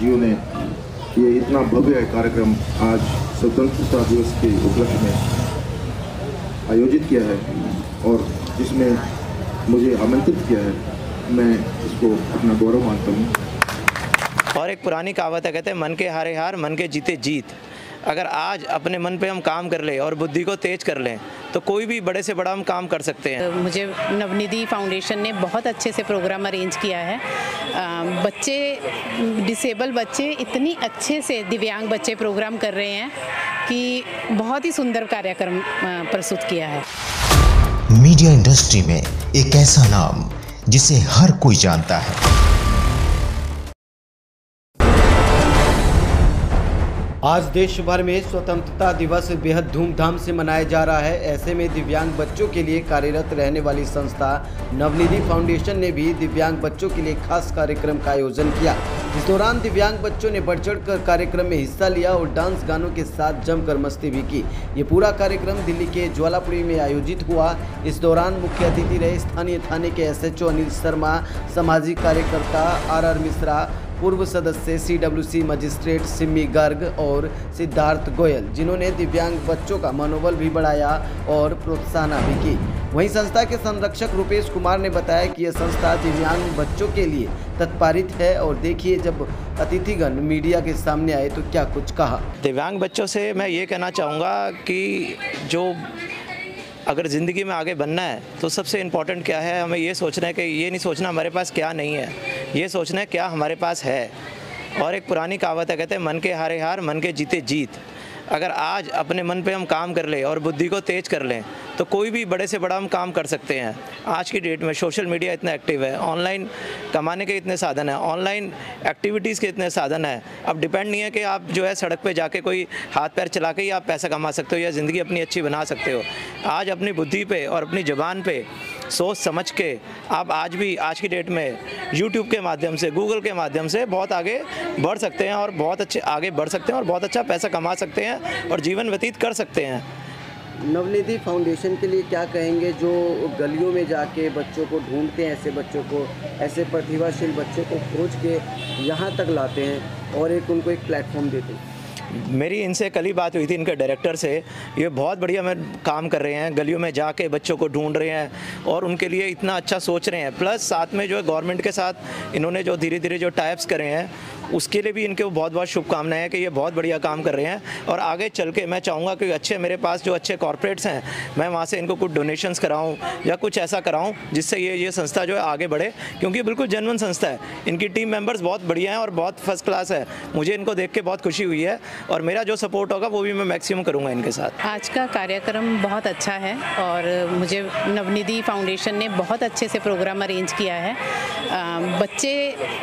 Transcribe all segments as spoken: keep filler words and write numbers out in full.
NGO ने ये इतना भव्य कार्यक्रम आज स्वतंत्रता दिवस के उपलक्ष्य में आयोजित किया है और जिसमें मुझे आमंत्रित किया है, मैं इसको अपना गौरव मानता हूँ। और एक पुरानी कहावत है, कहते हैं मन के हारे हार, मन के जीते जीत। अगर आज अपने मन पे हम काम कर लें और बुद्धि को तेज कर लें तो कोई भी बड़े से बड़ा हम काम कर सकते हैं। मुझे नवनिधि फाउंडेशन ने बहुत अच्छे से प्रोग्राम अरेंज किया है। आ, बच्चे, डिसेबल बच्चे इतनी अच्छे से, दिव्यांग बच्चे प्रोग्राम कर रहे हैं कि बहुत ही सुंदर कार्यक्रम प्रस्तुत किया है। मीडिया इंडस्ट्री में एक ऐसा नाम जिसे हर कोई जानता है। आज देश भर में स्वतंत्रता दिवस बेहद धूमधाम से मनाया जा रहा है। ऐसे में दिव्यांग बच्चों के लिए कार्यरत रहने वाली संस्था नवनिधि फाउंडेशन ने भी दिव्यांग बच्चों के लिए खास कार्यक्रम का आयोजन किया। इस दौरान दिव्यांग बच्चों ने बढ़ चढ़ कर कार्यक्रम में हिस्सा लिया और डांस गानों के साथ जमकर मस्ती भी की। ये पूरा कार्यक्रम दिल्ली के ज्वालापुरी में आयोजित हुआ। इस दौरान मुख्य अतिथि रहे स्थानीय थाने के S H O Anil Sharma, सामाजिक कार्यकर्ता आर आर मिश्रा, पूर्व सदस्य C W C magistrate Simmi Garg और सिद्धार्थ गोयल, जिन्होंने दिव्यांग बच्चों का मनोबल भी बढ़ाया और प्रोत्साहन भी की। वहीं संस्था के संरक्षक रुपेश कुमार ने बताया कि यह संस्था दिव्यांग बच्चों के लिए तत्परित है। और देखिए, जब अतिथिगण मीडिया के सामने आए तो क्या कुछ कहा। दिव्यांग बच्चों से मैं ये कहना चाहूँगा कि जो अगर ज़िंदगी में आगे बनना है तो सबसे इम्पॉर्टेंट क्या है, हमें ये सोचना है कि ये नहीं सोचना हमारे पास क्या नहीं है, ये सोचना है क्या हमारे पास है। और एक पुरानी कहावत है, कहते हैं मन के हारे हार, मन के जीते जीत। अगर आज अपने मन पे हम काम कर लें और बुद्धि को तेज कर लें तो कोई भी बड़े से बड़ा हम काम कर सकते हैं। आज की डेट में सोशल मीडिया इतना एक्टिव है, ऑनलाइन कमाने के इतने साधन हैं, ऑनलाइन एक्टिविटीज़ के इतने साधन हैं। अब डिपेंड नहीं है कि आप जो है सड़क पे जाके कोई हाथ पैर चला के ही आप पैसा कमा सकते हो या ज़िंदगी अपनी अच्छी बना सकते हो। आज अपनी बुद्धि पे और अपनी ज़बान पे सोच समझ के आप आज भी आज की डेट में यूट्यूब के माध्यम से, गूगल के माध्यम से बहुत आगे बढ़ सकते हैं और बहुत अच्छे आगे बढ़ सकते हैं और बहुत अच्छा पैसा कमा सकते हैं और जीवन व्यतीत कर सकते हैं। नवनिधि फाउंडेशन के लिए क्या कहेंगे, जो गलियों में जाके बच्चों को ढूंढते हैं, ऐसे बच्चों को, ऐसे प्रतिभाशील बच्चों को खोज के यहाँ तक लाते हैं और एक उनको एक प्लेटफॉर्म देते हैं। मेरी इनसे कल ही बात हुई थी, इनके डायरेक्टर से। ये बहुत बढ़िया में काम कर रहे हैं, गलियों में जाके बच्चों को ढूंढ रहे हैं और उनके लिए इतना अच्छा सोच रहे हैं। प्लस साथ में जो है गवर्नमेंट के साथ इन्होंने जो धीरे धीरे जो टाइप्स करे हैं उसके लिए भी इनके बहुत बहुत शुभकामनाएं हैं कि ये बहुत बढ़िया काम कर रहे हैं। और आगे चल के मैं चाहूँगा कि अच्छे मेरे पास जो अच्छे कॉर्पोरेट्स हैं, मैं वहाँ से इनको कुछ डोनेशंस कराऊँ या कुछ ऐसा कराऊँ जिससे ये ये संस्था जो है आगे बढ़े, क्योंकि बिल्कुल जेन्युइन संस्था है। इनकी टीम मेंबर्स बहुत बढ़िया हैं और बहुत फर्स्ट क्लास है। मुझे इनको देख के बहुत खुशी हुई है और मेरा जो सपोर्ट होगा वो भी मैं मैक्सिमम करूँगा इनके साथ। आज का कार्यक्रम बहुत अच्छा है और मुझे नवनिधि फाउंडेशन ने बहुत अच्छे से प्रोग्राम अरेंज किया है। बच्चे,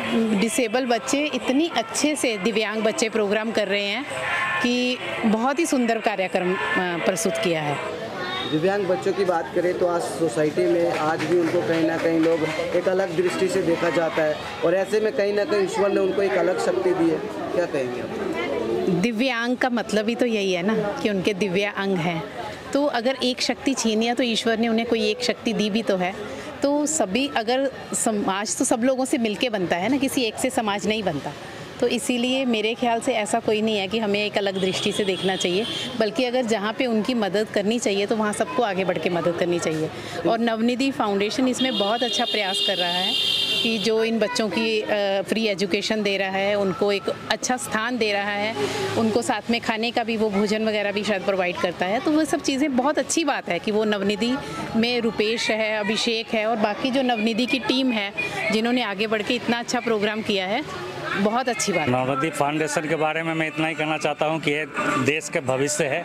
डिसेबल बच्चे इतनी अच्छे से, दिव्यांग बच्चे प्रोग्राम कर रहे हैं कि बहुत ही सुंदर कार्यक्रम प्रस्तुत किया है। दिव्यांग बच्चों की बात करें तो आज सोसाइटी में आज भी उनको कहीं ना कहीं लोग एक अलग दृष्टि से देखा जाता है और ऐसे में कहीं ना कहीं ईश्वर ने उनको एक अलग शक्ति दी है। क्या कहेंगे आप? दिव्यांग का मतलब ही तो यही है ना कि उनके दिव्य अंग हैं। तो अगर एक शक्ति छीनिया तो ईश्वर ने उन्हें कोई एक शक्ति दी भी तो है। तो सभी, अगर समाज तो सब लोगों से मिलके बनता है ना, किसी एक से समाज नहीं बनता। तो इसीलिए मेरे ख्याल से ऐसा कोई नहीं है कि हमें एक अलग दृष्टि से देखना चाहिए, बल्कि अगर जहाँ पे उनकी मदद करनी चाहिए तो वहाँ सबको आगे बढ़ के मदद करनी चाहिए। और नवनिधि फाउंडेशन इसमें बहुत अच्छा प्रयास कर रहा है कि जो इन बच्चों की फ्री एजुकेशन दे रहा है, उनको एक अच्छा स्थान दे रहा है, उनको साथ में खाने का भी वो भोजन वगैरह भी शायद प्रोवाइड करता है। तो वो सब चीज़ें बहुत अच्छी बात है कि वो नवनिधि में रुपेश है, अभिषेक है और बाकी जो नवनिधि की टीम है जिन्होंने आगे बढ़ के इतना अच्छा प्रोग्राम किया है, बहुत अच्छी बात। नवनिधि फाउंडेशन के बारे में मैं इतना ही कहना चाहता हूं कि ये देश के भविष्य है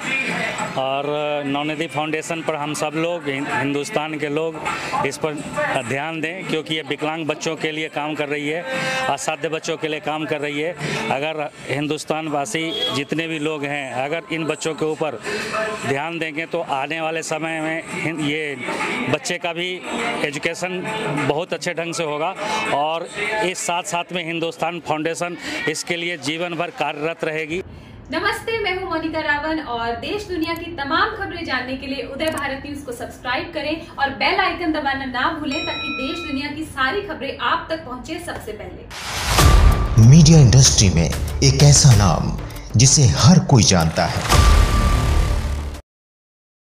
और नवनिधि फाउंडेशन पर हम सब लोग, हिंदुस्तान के लोग इस पर ध्यान दें, क्योंकि ये विकलांग बच्चों के लिए काम कर रही है, असाध्य बच्चों के लिए काम कर रही है। अगर हिंदुस्तान वासी जितने भी लोग हैं अगर इन बच्चों के ऊपर ध्यान देंगे तो आने वाले समय में ये बच्चे का भी एजुकेशन बहुत अच्छे ढंग से होगा और इस साथ साथ में हिंदुस्तान फाउंडेशन इसके लिए जीवन भर कार्यरत रहेगी। नमस्ते, मैं हूं मोनिका रावण और देश दुनिया की तमाम खबरें जानने के लिए उदय भारत न्यूज को सब्सक्राइब करें और बेल आइकन दबाना ना भूलें ताकि देश दुनिया की सारी खबरें आप तक पहुंचे सबसे पहले। मीडिया इंडस्ट्री में एक ऐसा नाम जिसे हर कोई जानता है।